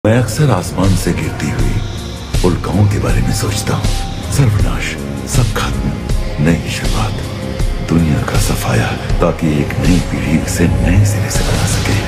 मैं अक्सर आसमान से गिरती हुई उल्काओं के बारे में सोचता हूँ। सर्वनाश, सब खत्म, नई शुरुआत, दुनिया का सफाया, ताकि एक नई पीढ़ी इसे नए सिरे से बना सके।